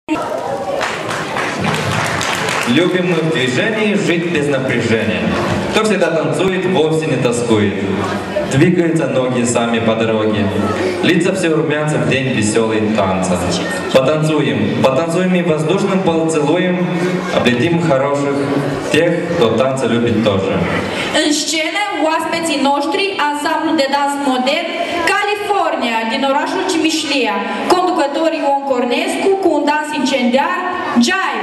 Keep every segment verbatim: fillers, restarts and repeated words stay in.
Любим мы в движении жить без напряжения. Кто всегда танцует, вовсе не тоскует. Двигаются ноги сами по дороге. Лица все румянцы в день веселый танца. Потанцуем, потанцуем и воздушным поцелуем облетим хороших тех, кто танцы любит тоже. În scenă, oaspeții noștri, ansamblu de dans modern, California, din orașul Cimișlia, conducătorii Ion Cornescu cu un dans incendiar, Jive.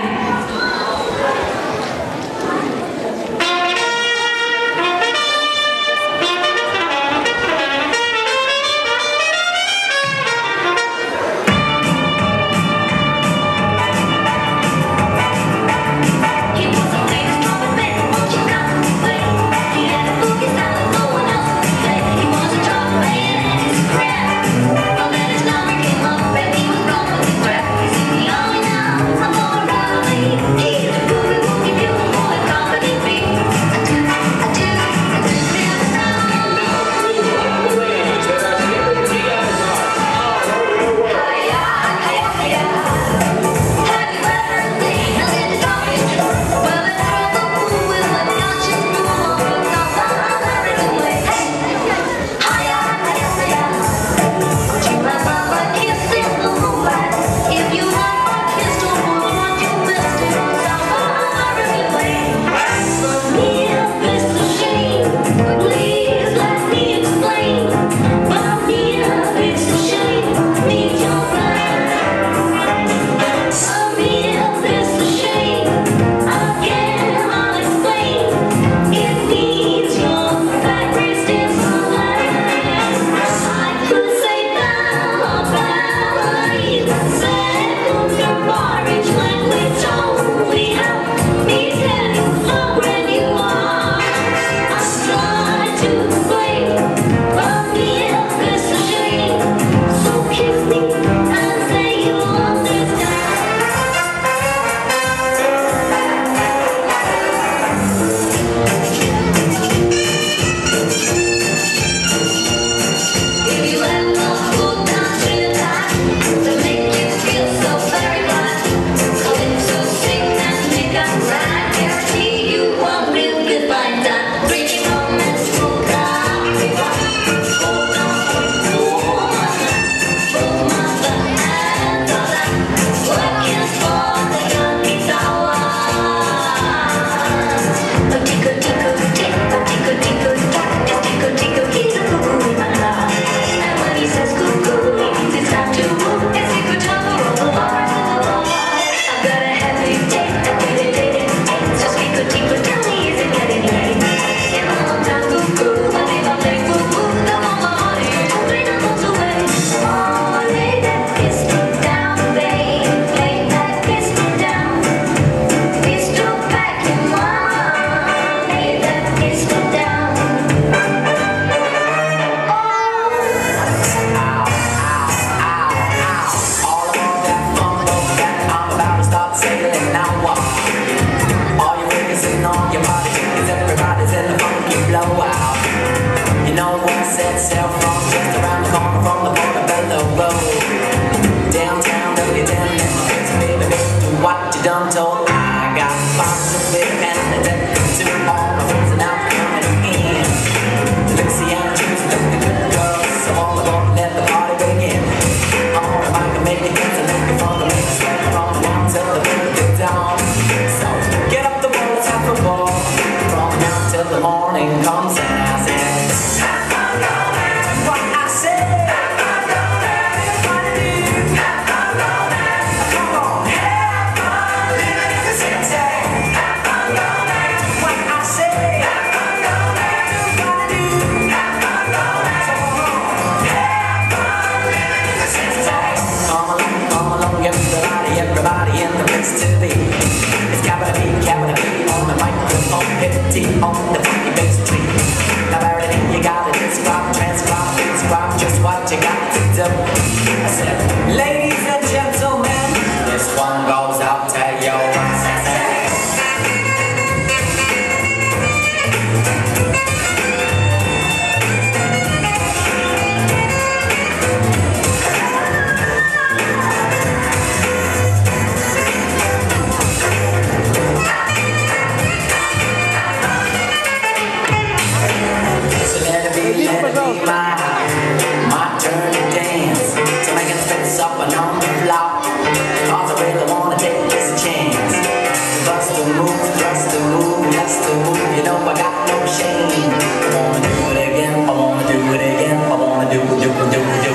really wanna take this chance. Bust a move, thrust a move, lust a move, you know I got no shame. I wanna do it again, I wanna do it again, I wanna do, do, do, do.